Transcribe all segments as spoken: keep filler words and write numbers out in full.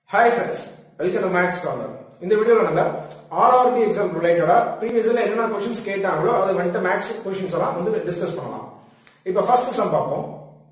Hi friends, welcome to Max Corner. In the video நம்ம R R B exam related previously என்னென்ன questions கேட்டாங்களோ அதை வந்து max questions எல்லாம் வந்து டிஸ்கஸ் பண்ணலாம். இப்போ first sum பார்ப்போம்.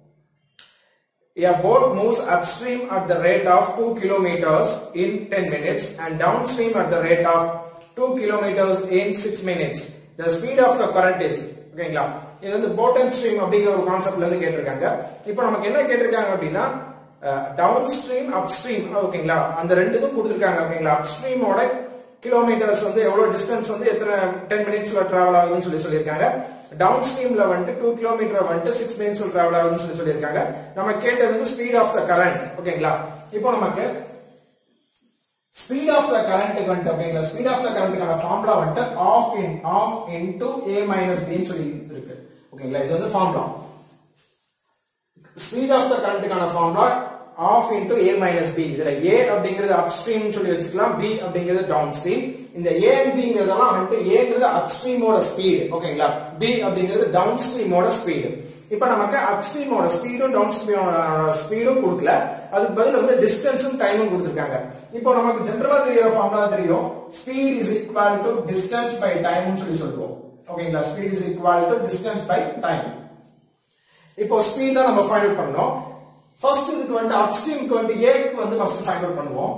A boat moves upstream at the rate of two kilometers in ten minutes and downstream at the rate of two kilometers in six minutes. The speed of the current is ஓகேங்களா? இது வந்து boat and stream அப்படிங்கிற ஒரு கான்செப்ட்ல இருந்து கேட்டிருக்காங்க. இப்போ நமக்கு என்ன கேட்டிருக்காங்க அப்படினா downstream upstream ஓகேங்களா? அந்த ரெண்டுக்கும் கொடுத்திருக்காங்க ஓகேங்களா? upstream ஓட கிலோமீட்டர்ஸ் வந்து எவ்வளவு டிஸ்டன்ஸ் வந்து எத்தனை ten மினிட்ஸ்ல டிராவல் ஆகுதுன்னு சொல்லி சொல்லிருக்காங்க. டவுன்ஸ்ட்ரீம்ல வந்து two கிலோமீட்டர் வந்து six மினிட்ஸ்ல டிராவல் ஆகுதுன்னு சொல்லி சொல்லிருக்காங்க. நம்ம கேட்டது வந்து ஸ்பீட் ஆஃப் தி கரண்ட் ஓகேங்களா? இப்போ நமக்கு ஸ்பீட் ஆஃப் தி கரண்ட் வந்து ஓகேங்களா? ஸ்பீட் ஆஃப் தி கரண்ட்கான ஃபார்முலா வந்து half in half into a minus b ன்னு சொல்லி இருக்கு ஓகேங்களா? இது வந்து ஃபார்முலா. ஸ்பீட் ஆஃப் தி கரண்ட்கான formula half into a minus b. இதுல a அப்படிங்கிறது upstream சொல்லி வச்சுக்கலாம், b அப்படிங்கிறது downstream. இந்த a and b ங்கறதெல்லாம் வந்து a ங்கிறது upstream ஓட ஸ்பீட் ஓகேங்களா? b அப்படிங்கிறது downstream ஓட ஸ்பீட். இப்போ நமக்கு upstream ஓட ஸ்பீடும் downstream ஓட ஸ்பீடும் கொடுக்கல, அதுக்கு பதிலா வந்து டிஸ்டன்ஸும் டைமும் கொடுத்திருக்காங்க. இப்போ நமக்கு ஜெனரலா தெரியற ஃபார்முலா தெரியும், speed is equal to distance by time னு சொல்லி சொல்றோம் ஓகேங்களா? speed is equal to distance by time. இப்போ ஸ்பீட் தான் நம்ம ஃபைண்ட் அவுட் பண்ணனும். First இதுக்கு வந்து upstream க்கு வந்து a க்கு வந்து first find out பண்ணுவோம்.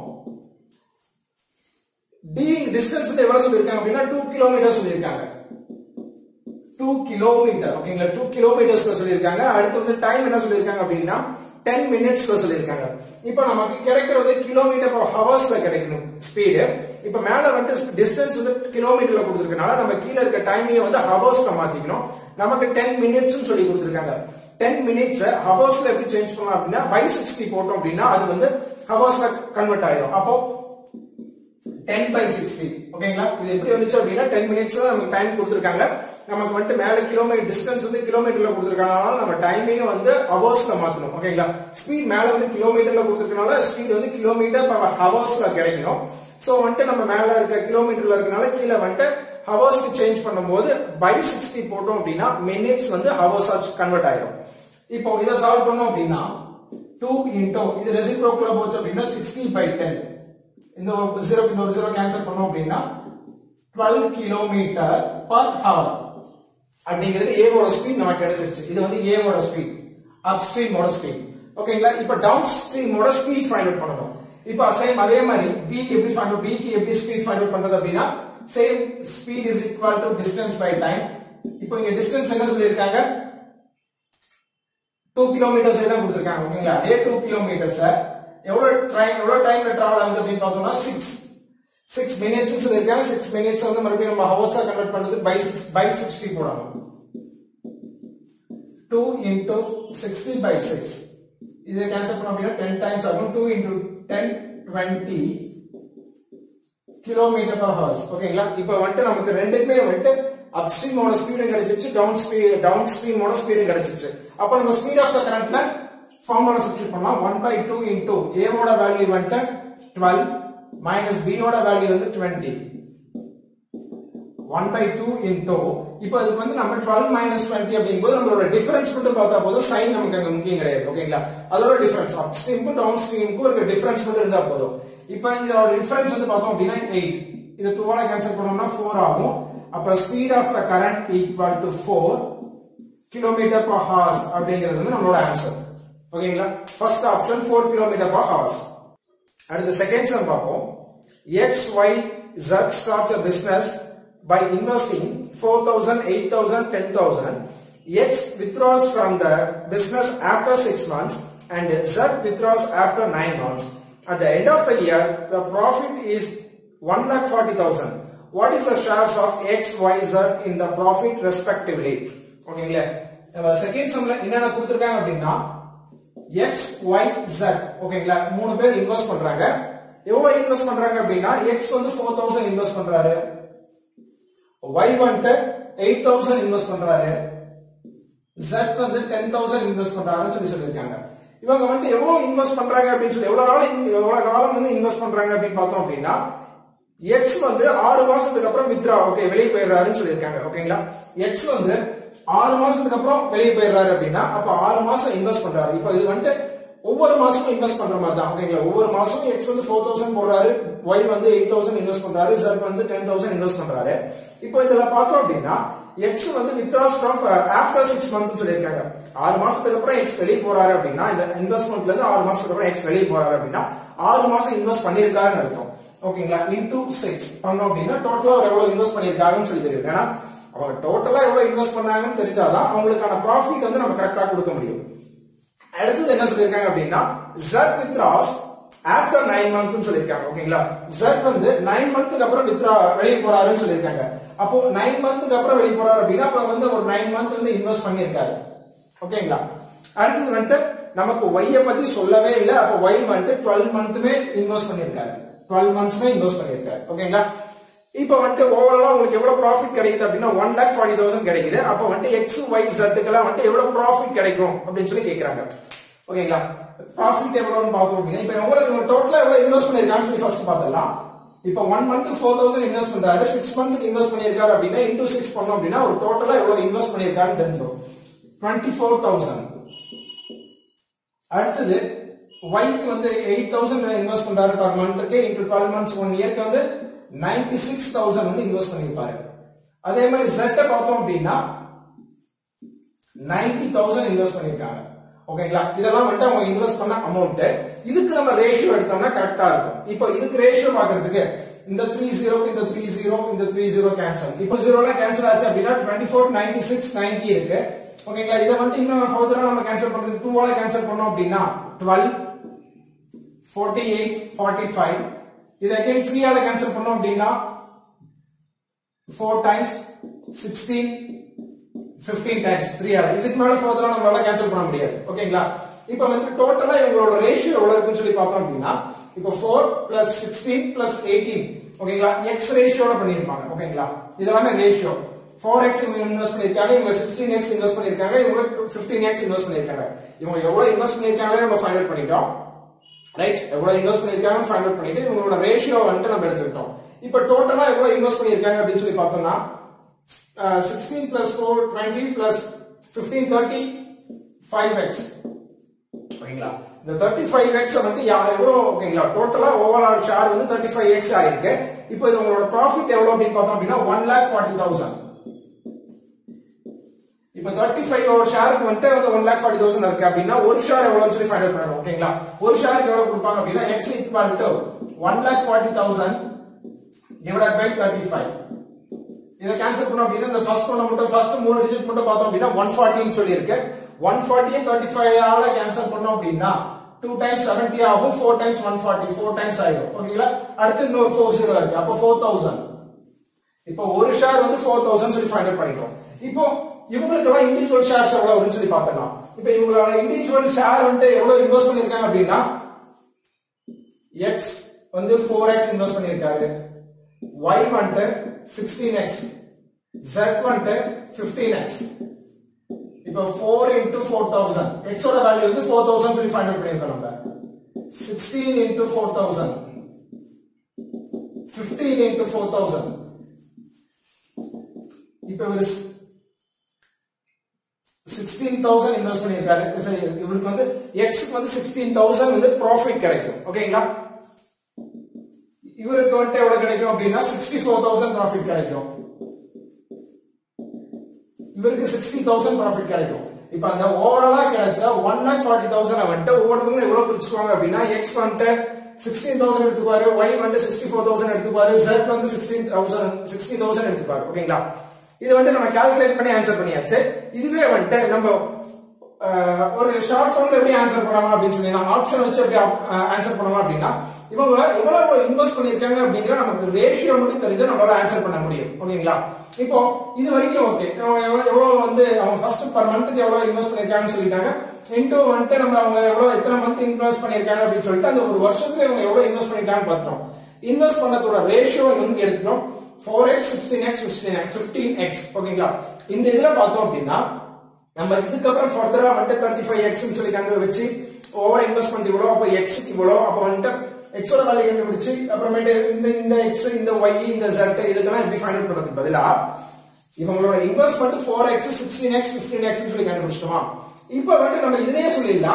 d distance வந்து எவ்வளவு சொல்லிருக்காங்க அப்படினா two kilometers சொல்லிருக்காங்க. two kilometer ஓகேங்களா? two kilometers ல சொல்லிருக்காங்க. அடுத்து வந்து டைம் என்ன சொல்லிருக்காங்க அப்படினா ten minutes ல சொல்லிருக்காங்க. இப்போ நமக்கு கிடைக்கிறது கிலோமீட்டர் per hours ல கிடைக்கணும் ஸ்பீட். இப்போ மேல வந்து டிஸ்டன்ஸ் வந்து கிலோமீட்டர்ல கொடுத்திருக்கனால நம்ம கீழ இருக்க டைமிங்க வந்து hours ல மாத்திக்கணும். நமக்கு ten minutes னு சொல்லி கொடுத்திருக்காங்க. ten minutes hours ல எப்படி சேஞ்ச் பண்ணலாம் அப்படினா by sixty போட்டோம் அப்படினா அது வந்து hours ல கன்வர்ட் ஆயிடும். அப்போ ten by sixty ஓகேங்களா? இது எப்படி வந்துச்சு அப்படினா ten minutes ல நமக்கு டைம் கொடுத்திருக்காங்க. நமக்கு வந்து மேல கிலோமீட்டர் டிஸ்டன்ஸ் வந்து கிலோமீட்டர்ல கொடுத்திருக்கனால நம்ம டைமிங்க வந்து hours ல மாத்தணும் ஓகேங்களா? ஸ்பீட் மேல வந்து கிலோமீட்டர்ல கொடுத்திருக்கனால ஸ்பீட் வந்து கிலோமீட்டர் per hours ல கிடைக்கணும். சோ வந்து நம்ம மேல இருக்க கிலோமீட்டர்ல இருக்கனால கீழ வந்து hours க்கு சேஞ்ச் பண்ணும்போது by sixty போட்டோம் அப்படினா minutes வந்து hours ஆ கன்வர்ட் ஆயிடும். இப்போ இத சால்வ் பண்ணோம் அப்படினா two into இது ரெசிப்ரோக்கலா போச்சு அப்படினா sixty by ten. இந்த zero இந்த ஒரு zero கேன்சல் பண்ணோம் அப்படினா twelve கிலோமீட்டர் per hour. அப்படிங்கிறது a ஓட ஸ்பீட் நமக்கு கிடைச்சிருச்சு. இது வந்து a ஓட ஸ்பீட், upstream ஓட ஸ்பீட். ஓகேங்களா? இப்போ downstream ஓட ஸ்பீட் ஃபைண்ட் அவுட் பண்ணனும். இப்போ சேம் அதே மாதிரி b க்கு எப்படி ஃபைண்ட் அவுட் b க்கு எப்படி ஸ்பீட் ஃபைண்ட் அவுட் பண்றது அப்படினா same speed is equal to distance by time. இப்போ இங்க டிஸ்டன்ஸ் என்ன சொல்லிருக்காங்க? two kilometers என்ன கொடுத்திருக்காங்க ஓகேங்களா? அதே two kilometers எவ்வளவு டைம் எவ்வளவு டைம்ல டிராவல் ஆகுது அப்படி பார்த்தோம்னா six six minutes னு சொல்லிருக்காங்க. six minutes வந்து மறுபடியும் நம்ம hours ஆ கன்வர்ட் பண்றது by six by sixty போடணும். two into sixty by six இதை கேன்சல் பண்ணோம் அப்படினா ten times ஆகும். two into ten twenty kilometer per hour ஓகேங்களா? இப்போ வந்து நமக்கு ரெண்டுக்குமே வந்து upstream ஓட ஸ்பீடும் கிடைச்சிருச்சு, downstream downstream ஓட ஸ்பீடும் கிடைச்சிருச்சு. அப்ப நம்ம ஸ்பீட் ஆஃப் தி கரண்ட்ல ஃபார்முலா சப்ஸ்டிட்யூட் பண்ணலாம். one by two into a ஓட வேல்யூ வந்து twelve minus b ஓட வேல்யூ வந்து twenty. one by two into இப்போ அதுக்கு வந்து நம்ம twelve minus twenty அப்படிங்கும்போது நம்மளோட டிஃபரன்ஸ் மட்டும் பார்த்தா போதும், சைன் நமக்கு அங்க முக்கியம் கிடையாது ஓகேங்களா? அதோட டிஃபரன்ஸ் upstreamக்கும் downstreamக்கும் இருக்க டிஃபரன்ஸ் மட்டும் இருந்தா போதும். இப்போ இதோட டிஃபரன்ஸ் வந்து பார்த்தோம் அப்படினா eight. இது two ஆல கேன்சல் பண்ணோம்னா four ஆகும். அப்ப speed of the current equal to four kilometer per hour அப்படிங்கிறது வந்து நம்மளோட ஆன்சர் ஓகேங்களா? First option four kilometer per hour. அடுத்து செகண்ட் சம் பார்ப்போம். X Y Z starts a business by investing four thousand, eight thousand, ten thousand. X withdraws from the business after six months and Z withdraws after nine months. At the end of the year, the profit is one lakh forty thousand. What is the shares of X, Y, Z in the profit respectively? ஓகேங்களா? செகண்ட் சம்ல என்னென்ன கொடுத்திருக்காங்க அப்படினா X, Y, Z ஓகேங்களா? மூணு பேர் invest பண்றாங்க. எவ்வளவு இன்வெஸ்ட் பண்றாங்க அப்படினா X வந்து four thousand இன்வெஸ்ட் பண்றாரு, Y வந்து eight thousand இன்வெஸ்ட் பண்றாரு, Z வந்து ten thousand இன்வெஸ்ட் பண்றாருன்னு சொல்லி சொல்லிருக்காங்க. இவங்க வந்து எவ்வளவு இன்வெஸ்ட் பண்றாங்க அப்படின்னு சொல்லி எவ்வளவு நாள் எவ்வளவு காலம் வந்து இன்வெஸ்ட் பண்றாங்க அப்படின்னு பார்த்தோம் அப்படின்னா X வந்து ஆறு மாசத்துக்கு அப்புறம் வித்ரா ஓகே வெளியே போயிடுறாருன்னு சொல்லிருக்காங்க ஓகேங்களா? X வந்து ஆறு மாசத்துக்கு அப்புறம் வெளியே போயிடுறாரு அப்படின்னா அப்ப ஆறு மாசம் இன்வெஸ்ட் பண்றாரு. இப்போ இது வந்து ஒவ்வொரு மாசமும் இன்வெஸ்ட் பண்ற மாதிரி தான் ஓகேங்களா. ஒவ்வொரு மாசம் எக்ஸ் வந்து ஃபோர் தௌசண்ட் போடுறாரு, ஒய் வந்து எயிட் தௌசண்ட் இன்வெஸ்ட் பண்றாரு, ஜெட் வந்து டென் தௌசண்ட் இன்வெஸ்ட் பண்றாரு. இப்போ இதுல பார்த்தோம் அப்படின்னா எக்ஸ் வந்து withdraws from after six months சொல்லியிருக்காங்க. ஆறு மாசத்துக்கு அப்புறம் எக்ஸ் வெளியே போறாரு அப்படின்னா, இந்த இன்வெஸ்ட்மெண்ட்ல இருந்து ஆறு மாசத்துக்கு அப்புறம் எக்ஸ் வெளியே போறாரு அப்படின்னா ஆறு மாசம் இன்வெஸ்ட் பண்ணிருக்காருன்னு அர்த்தம் ஓகேங்களா. இன்டூ சிக்ஸ் பண்ணோம் அப்படின்னா டோட்டலா அவர் எவ்வளவு இன்வெஸ்ட் பண்ணிருக்காருன்னு சொல்லி தெரியும். ஏன்னா அவங்க டோட்டலா எவ்வளவு இன்வெஸ்ட் பண்ணாங்கன்னு தெரிஞ்சாதான் அவங்களுக்கான ப்ராஃபிட் வந்து நம்ம கரெக்டா கொடுக்க முடியும். அடுத்தது என்ன சொல்லிருக்காங்க அப்படின்னா Z withdraws after nine months சொல்லிருக்காங்க ஓகேங்களா. Z வந்து nine monthக்கு அப்புறம் withdraw வெளிய போறாருன்னு சொல்லிருக்காங்க. அப்போ nine monthக்கு அப்புறம் வெளிய போறாரு அப்படின்னா அப்ப வந்து ஒரு nine month வந்து இன்வெஸ்ட் பண்ணிருக்காரு ஓகேங்களா. அடுத்தது வந்து நமக்கு Y பத்தி சொல்லவே இல்ல. அப்போ Y வந்து twelve monthமே இன்வெஸ்ட் பண்ணிருக்காரு, twelve monthsமே இன்வெஸ்ட் பண்ணிருக்காரு ஓகேங்களா. இப்போ வந்து ஓவராலா உங்களுக்கு எவ்வளவு ப்ராஃபிட் கிடைக்குது அப்படின்னா one lakh forty thousand கிடைக்குது. அப்போ வந்து X Y Z க்குலாம் வந்து எவ்வளவு ப்ராஃபிட் கிடைக்கும் அப்படின்னு சொல்லி கேக்குறாங்க ஓகேங்களா. ப்ராஃபிட் எவ்வளவுன்னு பார்த்தோம் அப்படின்னா இப்போ உங்களுக்கு டோட்டலா எவ்வளவு இன்வெஸ்ட் பண்ணிருக்காங்கன்னு சொல்லி ஃபர்ஸ்ட் பார்த்தலாம். இப்போ one month four thousand invest பண்றாரு, six month இன்வெஸ்ட் பண்ணிருக்காரு அப்படின்னா into six பண்ணோம் அப்படின்னா ஒரு டோட்டலா எவ்வளவு இன்வெஸ்ட் பண்ணிருக்காருன்னு தெரிஞ்சிடும், twenty-four thousand. அடுத்தது Y க்கு வந்து eight thousand இன்வெஸ்ட் பண்றாரு per monthக்கு into twelve months one இயர்க்கு வந்து ninety-six thousand வந்து இன்வெஸ்ட் பண்ணிருப்பாரு. அதே மாதிரி Z பார்த்தோம் அப்படின்னா ninety thousand இன்வெஸ்ட் பண்ணிருக்காங்க ஓகேங்களா. இதெல்லாம் வந்து அவங்க இன்வெஸ்ட் பண்ண அமௌண்ட். இதுக்கு நம்ம ரேஷியோ எடுத்தோம்னா கரெக்டா இருக்கும். இப்போ இதுக்கு ரேஷியோ பாக்குறதுக்கு இந்த three zero இந்த three zero இந்த three zero கேன்சல். இப்போ ஜீரோலாம் கேன்சல் ஆச்சு அப்படின்னா twenty-four ninety-six ninety இருக்கு ஓகேங்களா. இத வந்து இன்னும் ஃபர்தரா நம்ம கேன்சல் பண்றதுக்கு two ஆல கேன்சல் பண்ணோம் அப்படின்னா twelve forty-eight forty-five. இத அகைன் three ஆல கேன்சல் பண்ணோம் அப்படின்னா four times sixteen fifteen times three ஆல. இதுக்கு மேல ஃபர்தரா நம்மளால கேன்சல் பண்ண முடியாது ஓகேங்களா. இப்போ வந்து டோட்டலா இவங்களோட ரேஷியோ எவ்வளவு இருக்குன்னு சொல்லி பார்த்தோம் அப்படின்னா இப்போ four plus sixteen plus eighteen ஓகேங்களா. x ரேஷியோல பண்ணிருப்பாங்க ஓகேங்களா. இதெல்லாம் ரேஷியோ. four x இவங்க இன்வெஸ்ட் பண்ணிருக்காங்க, இவங்க sixteen x இன்வெஸ்ட் பண்ணிருக்காங்க, இவங்க fifteen x இன்வெஸ்ட் பண்ணிருக்காங்க. இவங்க எவ்வளவு இன்வெஸ்ட் பண்ணிருக்காங்களே நம்ம ஃபைண்ட் அவுட் பண்ணிட்டோம் ரைட். எவ்வளவு இன்வெஸ்ட் பண்ணிருக்காங்கன்னு ஃபைண்ட் அவுட் பண்ணிட்டு இவங்களோட ரேஷியோ வந்து நம்ம எடுத்துக்கிட்டோம். இப்போ டோட்டலா எவ்வளவு இன்வெஸ்ட் பண்ணிருக்காங்க அப்படின்னு சொல்லி பார்த்தோம்னா sixteen plus four twenty plus fifteen thirty-five x ஓகேங்களா. இந்த thirty-five x வந்து எவ்வளவு ஓகேங்களா. டோட்டலா ஓவரால் ஷேர் வந்து thirty-five x ஆயிருக்கு. இப்போ இது உங்களோட ப்ராஃபிட் எவ்வளவு அப்படின்னு பார்த்தோம் அப்படின்னா one lakh forty thousand. இப்போ thirty-five ஒரு ஷேருக்கு வந்து one lakh forty thousand இருக்கு அப்படின்னா ஒரு ஷேர் எவ்வளவுன்னு சொல்லி ஃபைண்ட் அவுட் பண்ணணும் ஓகேங்களா. ஒரு ஷேருக்கு எவ்வளவு கொடுப்பாங்க அப்படின்னா x equal to one lakh forty thousand divided by thirty-five. இத கேன்சல் பண்ணோம் அப்படின்னா இந்த ஃபர்ஸ்ட் ஒன் மட்டும் ஃபர்ஸ்ட் மூணு டிஜிட் மட்டும் பார்த்தோம் அப்படின்னா one forty ன்னு சொல்லி இருக்கு. one forty thirty-five ஆல கேன்சல் பண்ணோம் அப்படின்னா two times seventy ஆகும், four times one forty four times ஆகும் ஓகேங்களா. அடுத்து இன்னொரு four zero இருக்கு. அப்ப four thousand. இப்போ ஒரு ஷேர் வந்து four thousand சொல்லி ஃபைண்ட் அவுட் பண்ணிட்டோம். இப்போ இவங்களுக்கு எல்லாம் இண்டிவிஜுவல் ஷேர்ஸ் எவ்வளவு வரும்னு சொல்லி பார்த்தலாம். இப்போ இவங்களோட இண்டிவிஜுவல் ஷேர் வந்து எவ்வளவு இன்வெஸ்ட் பண்ணிருக்காங்க அப்படின்னா x வந்து four x இன்வெஸ்ட் பண்ணிருக்காரு, y வந்து sixteen x, z வந்து fifteen x. இப்போ four into four thousand x ஓட வேல்யூ வந்து four thousand சொல்லி ஃபைண்ட் அவுட் பண்ணிருக்கோம் நம்ம. sixteen into four thousand fifteen into four thousand. இப்போ ஒரு sixteen thousand இன்வெஸ்ட் பண்ணிருக்காரு. சரி, இவருக்கு வந்து x க்கு வந்து sixteen thousand வந்து ப்ராஃபிட் கிடைக்கும் ஓகேங்களா. இவருக்கு வந்து எவ்வளவு கிடைக்கும் அப்படின்னா sixty-four thousand ப்ராஃபிட் கிடைக்கும். இவருக்கு sixty thousand ப்ராஃபிட் கிடைக்கும். இப்போ அந்த ஓவராலா கிடைச்சா one lakh forty thousand வந்து ஒவ்வொருத்தரும் எவ்வளவு பிரிச்சுக்குவாங்க அப்படின்னா x வந்து sixteen thousand எடுத்துப்பாரு, y வந்து sixty-four thousand எடுத்துப்பாரு, z வந்து sixteen thousand sixty thousand எடுத்துப்பாரு ஓகேங்களா. இது வந்து நம்ம கால்குலேட் பண்ணி ஆன்சர் பண்ணியாச்சு. இதுவே வந்து நம்ம ஒரு ஷார்ட் ஃபார்ம்ல எப்படி ஆன்சர் பண்ணலாம் அப்படின்னு சொல்லி நம்ம ஆப்ஷன் வச்சு எப்படி ஆன்சர் பண்ணலாம் அப்படின்னா இவங்க எவ்வளவு இன்வெஸ்ட் பண்ணிருக்காங்க அப்படிங்கிற நமக்கு ரேஷியோ மட்டும் தெரிஞ்சா நம்மளால ஆன்சர் பண்ண முடியும் ஓகேங்களா. இப்போ இது வரைக்கும் ஓகே. எவ்வளவு வந்து அவங்க ஃபர்ஸ்ட் பர் மந்த்துக்கு எவ்வளவு இன்வெஸ்ட் பண்ணிருக்காங்கன்னு சொல்லிட்டாங்க. இன்டூ வந்துட்டு நம்ம அவங்க எவ்வளவு எத்தனை மந்த் இன்வெஸ்ட் பண்ணிருக்காங்க அப்படின்னு சொல்லிட்டு அந்த ஒரு வருஷத்துல இவங்க எவ்வளவு இன்வெஸ்ட் பண்ணிருக்காங்கன்னு பார்த்தோம். இன்வெஸ்ட் பண்ணதோட ரேஷியோ இங்க எடுத்துட்டோம். four x sixteen x fifteen x ஓகேங்களா. இந்த இதுல பார்த்தோம் அப்படின்னா நம்ம இதுக்கு அப்புறம் ஃபர்தரா வந்து thirty-five x ன்னு சொல்லி கண்டு வச்சு ஓவர் இன்வெஸ்ட்மென்ட் இவ்வளவு, அப்ப x க்கு இவ்வளவு, அப்ப வந்து x ஓட வேல்யூ கண்டுபிடிச்சு அப்புறமேட்டு இந்த இந்த x இந்த y இந்த z இதுக்கெல்லாம் எப்படி ஃபைண்ட் அவுட் பண்றதுக்கு பதிலா இவங்களோட investment four x sixteen x fifteen x ன்னு சொல்லி கண்டுபிடிச்சிட்டோமா. இப்போ வந்து நம்ம இதுலயே சொல்லிடலாம்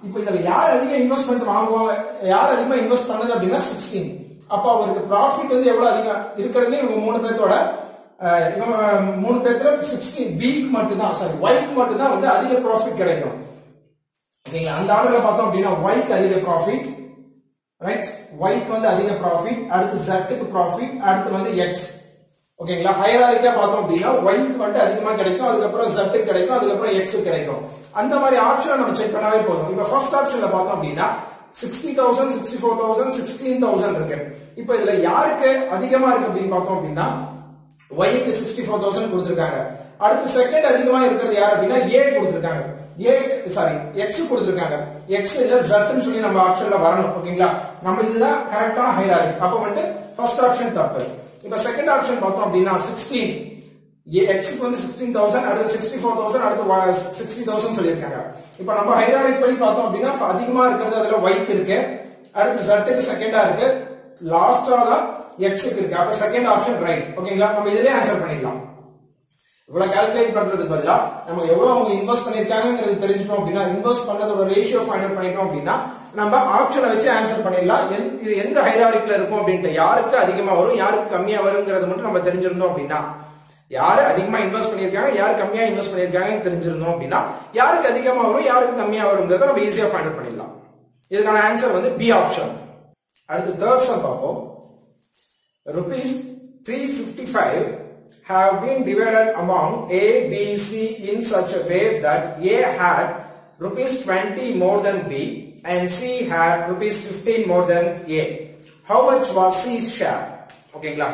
இப்போ இதுல யார் அதிக இன்வெஸ்ட்மெண்ட் வாங்குவாங்க, யார் அதிகமா இன்வெஸ்ட் பண்ணது அப்படின்னா சிக்ஸ்டீன். அப்ப அவருக்கு ப்ராஃபிட் வந்து எவ்வளவு அதிகம் இருக்கிறதுல இவங்க மூணு பேர்த்தோட இவங்க மூணு பேர்த்துல சிக்ஸ்டீன் பிக்கு மட்டும் தான் சாரி ஒய்க்கு மட்டும் தான் வந்து அதிக ப்ராஃபிட் கிடைக்கும். ஓகேங்களா, அந்த ஆர்டர்ல பார்த்தோம் அப்படின்னா ஒய்க்கு அதிக ப்ராஃபிட், ரைட், ஒய்க்கு வந்து அதிக ப்ராஃபிட், அடுத்து ஜெட்டுக்கு ப்ராஃபிட், அடுத்து வந்து எக்ஸ். ஓகேங்களா, ஹையரார்க்கியா பார்த்தோம் அப்படின்னா ஒய்க்கு வந்து அதிகமா கிடைக்கும், அதுக்கப்புறம் ஜெட்டுக்கு கிடைக்கும், அதுக்கப்புறம் எக்ஸ் கிடைக்கும். அந்த மாதிரி ஆப்ஷனை நம்ம செக் பண்ணாவே போதும். இப்ப ஃபர்ஸ்ட் ஆப்ஷன்ல பார்த்தோம் அப்படின்னா sixty thousand sixty four thousand sixteen thousand இருக்கு. இப்ப இதுல யாருக்கு அதிகமா இருக்கு அப்படின்னு பார்த்தோம் அப்படின்னா ஒய்க்கு சிக்ஸ்டி ஃபோர் தௌசண்ட் கொடுத்திருக்காங்க. அடுத்து செகண்ட் அதிகமா இருக்கிறது யார் அப்படின்னா ஏ கொடுத்திருக்காங்க, ஏ சாரி எக்ஸ் கொடுத்திருக்காங்க. எக்ஸ் இல்ல ஜெட்னு சொல்லி நம்ம ஆப்ஷன்ல வரணும். ஓகேங்களா, நம்ம இதுதான் கரெக்டான ஹைரார்க்கி. அப்ப வந்து ஃபர்ஸ்ட் ஆப்ஷன் தப்பு. இப்ப செகண்ட் ஆப்ஷன் பார்த்தோம் அப்படின்னா சிக்ஸ்டீன் எக்ஸ்க்கு வந்து சிக்ஸ்டீன் தௌசண்ட், அடுத்து சிக்ஸ்டி ஃபோர் தௌசண்ட், அடுத்து சிக்ஸ்டி தௌசண்ட் சொல்லியிருக்காங்க. இப்ப நம்ம ஹைரார்க்கி படி பார்த்தோம் அப்படின்னா அதிகமா இருக்கிறது அதுல ஒய்க்கு இருக்கு, அடுத்து ஜெட்டுக்கு செகண்டா இருக்கு, லாஸ்டா தான் எக்ஸ்க்கு இருக்கு. அப்ப செகண்ட் ஆப்ஷன் ரைட். ஓகேங்களா, நம்ம இதுலயே ஆன்சர் பண்ணிடலாம். இவ்வளவு கால்குலேட் பண்றதுக்கு பதிலா நம்ம எவ்வளவு அவங்க இன்வெஸ்ட் பண்ணிருக்காங்கிறது தெரிஞ்சுட்டோம் அப்படின்னா, இன்வெஸ்ட் பண்ணதோட ரேஷியோ ஃபைண்ட் அவுட் பண்ணிட்டோம் அப்படின்னா நம்ம ஆப்ஷனை வச்சு ஆன்சர் பண்ணிடலாம். இது எந்த ஹைரார்க்கில இருக்கும் அப்படின்ட்டு, யாருக்கு அதிகமா வரும் யாருக்கு கம்மியா வருங்கிறது மட்டும் நம்ம தெரிஞ்சிருந்தோம் அப்படின்னா, யாரு அதிகமா இன்வெஸ்ட் பண்ணிருக்காங்க யார் கம்மியா இன்வெஸ்ட் பண்ணிருக்காங்கன்னு தெரிஞ்சிருந்தோம் அப்படின்னா யாருக்கு அதிகமா வரும் யாருக்கு கம்மியா வருங்கிறத நம்ம ஈஸியா ஃபைண்ட் அவுட் பண்ணிடலாம். இதுக்கான ஆன்சர் வந்து பி ஆப்ஷன். அடுத்து தேர்ட் சம் பார்ப்போம். rupees three fifty-five have been divided among A, B, C in such a way that A had rupees twenty more than B and C had rupees fifteen more than A. How much was C's share? ஓகேங்களா,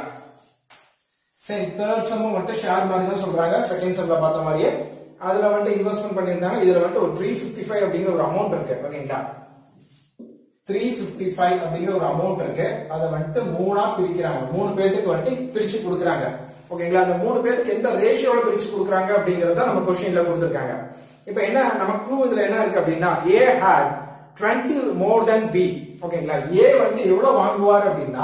சரி, third sum வந்து share மாதிரி தான் சொல்றாங்க. Second சம்ல பார்த்த மாதிரியே அதுல வந்து இன்வெஸ்ட்மெண்ட் பண்ணிருந்தாங்க. இதுல வந்து ஒரு த்ரீ பிப்டி ஃபைவ் அப்படிங்கிற ஒரு அமௌண்ட் இருக்கு. ஓகேங்களா, த்ரீ பிப்டி ஃபைவ் அப்படிங்கிற ஒரு அமௌண்ட் இருக்கு. அதை வந்துட்டு மூணா பிரிக்கிறாங்க, மூணு பேருக்கு வந்துட்டு பிரிச்சு கொடுக்குறாங்க. ஓகேங்களா, அந்த மூணு பேருக்கு எந்த ரேஷியோல பிரிச்சு கொடுக்குறாங்க அப்படிங்கறத நம்ம கொஸ்டின்ல கொடுத்திருக்காங்க. இப்ப என்ன நம்ம க்ளூ இதுல என்ன இருக்கு அப்படின்னா A had twenty more than B. ஓகேங்களா, A வந்து எவ்வளவு வாங்குவார் அப்படின்னா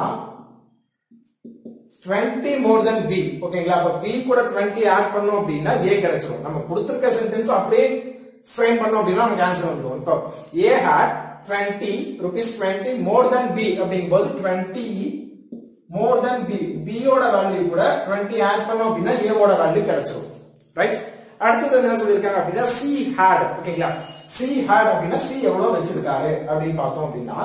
twenty more than B. ஓகேங்களா, அப்ப B கூட twenty ஆட் பண்ணோம் அப்படின்னா A கிடைச்சிரும். நம்ம கொடுத்திருக்க சென்டென்ஸ் அப்படியே ஃப்ரேம் பண்ணோம் அப்படின்னா நமக்கு ஆன்சர் வந்துரும். இப்போ A had twenty rupees twenty more than B அப்படிங்கும்போது twenty more than B, B ஓட வேல்யூ கூட twenty ஆட் பண்ணோம் அப்படின்னா A ஓட வேல்யூ கிடைச்சிரும். ரைட், அடுத்தது என்ன சொல்லிருக்காங்க அப்படின்னா C had. ஓகேங்களா, C had அப்படின்னா C எவ்வளவு வச்சிருக்காரு அப்படின்னு பார்த்தோம் அப்படின்னா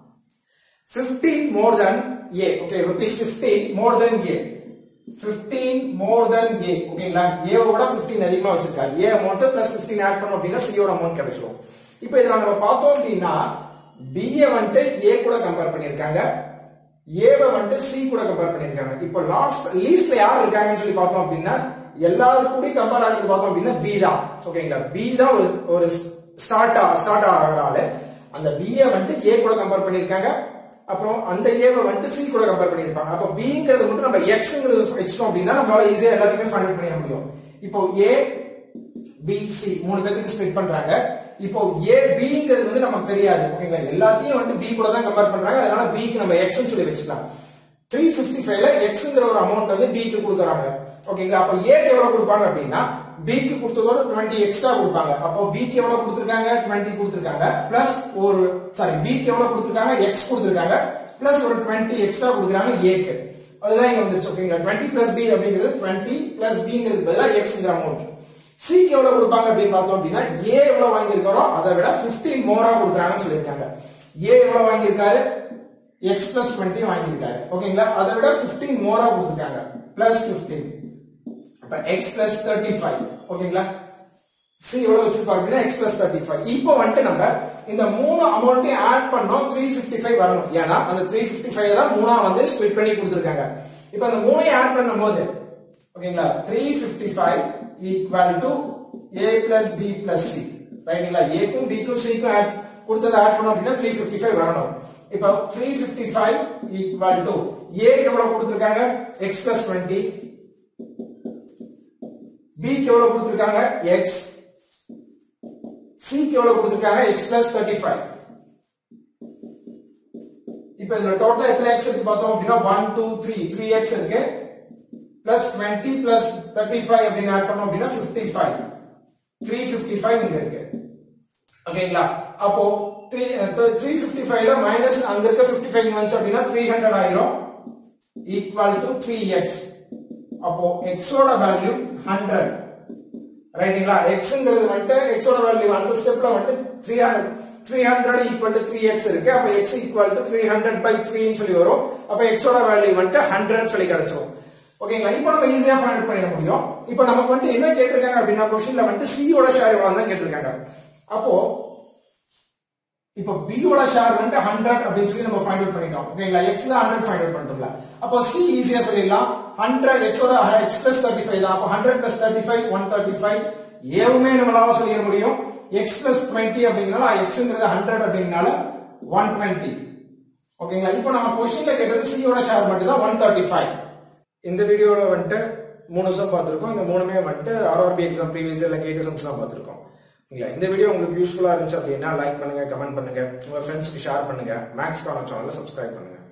fifteen more than A. Okay, rupees fifteen more than A, fifteen more than A. ஓகேங்களா, A ஓட fifteen அதிகமா வச்சிருக்காரு. A amount plus fifteen add பண்ணோம் அப்படின்னா C ஓட அமௌண்ட் கிடைச்சிரும். இப்போ இத நம்ம பார்த்தோம் அப்படின்னா B ய வந்து A கூட கம்பேர் பண்ணிருக்காங்க, A வை வந்து C கூட கம்பேர் பண்ணிருக்காங்க. இப்போ லாஸ்ட் லீஸ்ட்ல யார் இருக்காங்கன்னு சொல்லி பார்த்தோம் அப்படின்னா எல்லாரும் கூட கம்பேர் ஆகிறது பார்த்தோம் அப்படின்னா B தான். ஓகேங்களா, B தான் ஒரு ஒரு ஸ்டார்ட் ஸ்டார்ட் ஆகறால அந்த B ய வந்து A கூட கம்பேர் பண்ணிருக்காங்க, அப்புறம் அந்த A வை வந்து C கூட கம்பேர் பண்ணிருப்பாங்க. அப்ப Bங்கிறது மட்டும் நம்ம Xங்கிறது வெச்சிட்டோம் அப்படின்னா நம்மளால ஈஸியா எல்லாத்தையுமே ஃபைண்ட் பண்ணிட முடியும். இப்போ A B C மூணு பேருக்கு ஸ்ப்ளிட் பண்றாங்க. இப்போ A Bங்கிறது வந்து நமக்கு தெரியாது. ஓகேங்களா, எல்லாத்தையும் வந்து B கூட தான் கம்பேர் பண்றாங்க. அதனால B க்கு நம்ம X ன்னு சொல்லி வெச்சுக்கலாம். த்ரீ பிப்டி ஃபைவ் ல Xங்கிற ஒரு அமௌண்ட் வந்து B க்கு கொடுக்கறாங்க. ஓகேங்களா, அப்ப A க்கு எவ்வளவு கொடுப்பாங்க அப்படின்னா B க்கு கொடுத்ததோட twenty எக்ஸ்ட்ரா கொடுப்பாங்க. அப்போ B க்கு எவ்வளவு கொடுத்திருக்காங்க twenty கொடுத்திருக்காங்க பிளஸ் ஒரு சாரி B க்கு எவ்வளவு கொடுத்திருக்காங்க X கொடுத்திருக்காங்க பிளஸ் ஒரு twenty எக்ஸ்ட்ரா கொடுக்கறாங்க A க்கு. அதுதான் இங்க வந்துருச்சு. ஓகேங்களா, twenty பிளஸ் B அப்படிங்கிறது twenty பிளஸ் Bங்கிறது பதிலா Xங்கிற அமௌண்ட். C க்கு எவ்வளவு கொடுப்பாங்க அப்படின்னு பார்த்தோம் அப்படின்னா A எவ்வளவு வாங்கி இருக்காரோ அதை விட fifteen மோரா கொடுக்கறாங்கன்னு சொல்லிருக்காங்க. A எவ்வளவு வாங்கி இருக்காரு X plus twenty வாங்கி இருக்காரு. ஓகேங்களா, அதை விட fifteen மோரா கொடுத்திருக்காங்க plus fifteen. அப்ப X plus thirty-five. ஓகேங்களா, C எவ்வளவு வச்சிருப்பாங்க அப்படின்னா X plus thirty-five. இப்போ வந்து நம்ம இந்த மூணு அமௌண்ட்டையும் ஆட் பண்ணோம் three fifty-five வரணும். ஏன்னா அந்த three fifty-five தான் மூணா வந்து ஸ்ப்ளிட் பண்ணி கொடுத்திருக்காங்க. இப்போ அந்த மூணையும் ஆட் பண்ணும்போது ஓகேங்களா three fifty-five equal to A plus B plus C. ரைட்டுங்களா, A க்கும் B க்கும் C க்கும் ஆட் கொடுத்தத ஆட் பண்ணோம் அப்படின்னா three fifty-five வரணும். இப்போ three fifty-five equal to A க்கு எவ்வளவு கொடுத்திருக்காங்க X plus twenty, B க்கு எவ்வளவு கொடுத்திருக்காங்க X, C க்கு எவ்வளவு கொடுத்திருக்காங்க X plus thirty-five. இப்போ இதுல டோட்டலா எத்தனை X இருக்கு பார்த்தோம் அப்படின்னா one two three three X இருக்கு plus twenty plus thirty-five அப்படினா ஆட் பண்ணோம் அப்படினா fifty-five. three fifty-five இங்க இருக்கு. ஓகேங்களா, அப்போ three fifty-five ல மைனஸ் அங்க இருக்க fifty-five வந்துச்சு அப்படின்னா three hundred ஆயிரும் equal to three x. அப்போ x ஓட வேல்யூ one hundred. ரைட்டுங்களா? xங்கிறது வந்து x ஓட வேல்யூ அடுத்த ஸ்டெப்ல வந்து three hundred equal to three x இருக்கு. அப்ப x equal to three hundred by three ன்னு சொல்லி வரும். அப்ப x ஓட வேல்யூ வந்து one hundred சொல்லி கிடைச்சிரும். ஓகேங்களா? இப்போ நம்ம ஈஸியா ஃபைண்ட் பண்ணிட முடியும். இப்போ நமக்கு வந்து என்ன கேட்டிருக்காங்க அப்படின்னா क्वेश्चनல வந்து c ஓட ஷேர் எவ்வளவு தான் கேட்டிருக்காங்க. அப்போ இப்போ b ஓட ஷேர் வந்து one hundred அப்படி சொல்லி நம்ம ஃபைண்ட் அவுட் பண்ணிட்டோம். ஓகேங்களா? x ல one hundred ஃபைண்ட் அவுட் பண்ணிட்டோம்ல. அப்போ c ஈஸியா சொல்லிடலாம். one hundred x ஓட x plus thirty-five தான். அப்போ one hundred plus thirty-five one thirty-five. ஏவுமே நம்மளால சொல்லிட முடியும். x plus twenty அப்படிங்கறனால xங்கிறது one hundred அப்படிங்கனால one twenty. ஓகேங்களா? இப்போ நம்ம क्वेश्चनல கேட்டது c ஓட ஷேர் மட்டும் தான் one thirty-five. இந்த வீடியோல வந்து மூணு சம் பார்த்திருக்கோம். இந்த மூணுமே வந்து R R B exam previous இயர்ல கேட்ட சம்ஸ் தான் பார்த்திருக்கோம். இந்த வீடியோ உங்களுக்கு யூஸ்ஃபுல்லா இருந்துச்சு அப்படின்னா லைக் பண்ணுங்க, கமெண்ட் பண்ணுங்க, உங்க ஃப்ரெண்ட்ஸ்க்கு ஷேர் பண்ணுங்க, மேக்ஸ் கார்னர் சேனலை சப்ஸ்கிரைப் பண்ணுங்க.